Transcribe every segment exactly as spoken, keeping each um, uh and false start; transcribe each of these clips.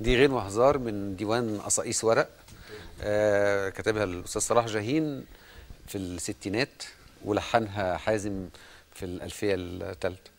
دي غير وهزار من ديوان قصاقيس ورق، آه كتبها الأستاذ صلاح جاهين في الستينات ولحنها حازم في الألفية الثالثة.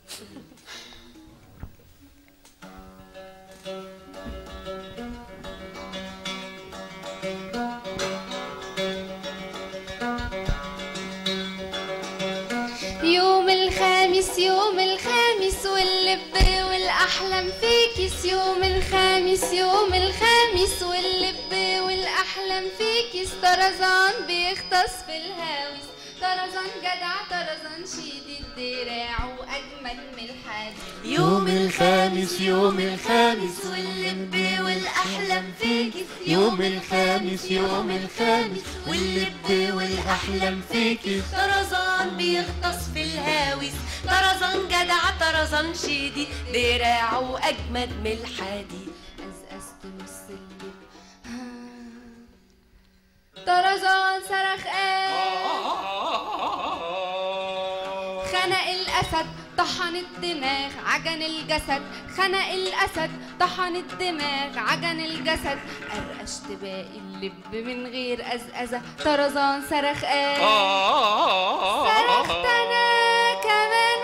يوم الخامس يوم الخامس واللب والأحلام فيكس، يوم الخامس يوم الخامس واللب والأحلام فيكس، طرزان بيختص في الهاوس، طرزان جدع طرزان شديد دراعه أجمل من الحديد. يوم الخامس يوم الخامس واللب والأحلام فيكس، يوم الخامس يوم الخامس واللب والأحلام فيكس، طرزان بيغطس في الهاوس، طرزان جدع طرزان شديد دراعه أجمد من الحديد. أزأزت نص اللب طرزان صرخ خنق الأسد طحن الدماغ عجن الجسد، خنق الأسد طحن الدماغ عجن الجسد، قرقشت باقي اللب من غير أزأزة، طرزان صرخ آه صرخت أنا كمان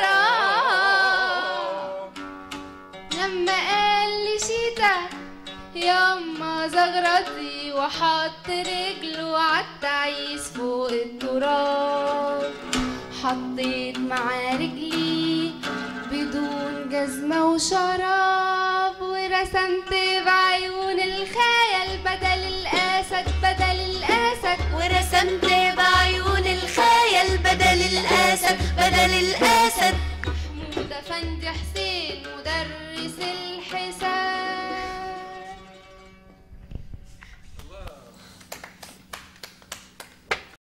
وراه لما قال لي شيتا ياما زغرتي وحط رجله عالتعيس فوق التراب، حطيت مع رجلي بدون جزمة وشراب، ورسمت بعيون الخيال بدل الأسد بدل الأسد، ورسمت بعيون الخيال بدل الأسد بدل الأسد. محمود أفندي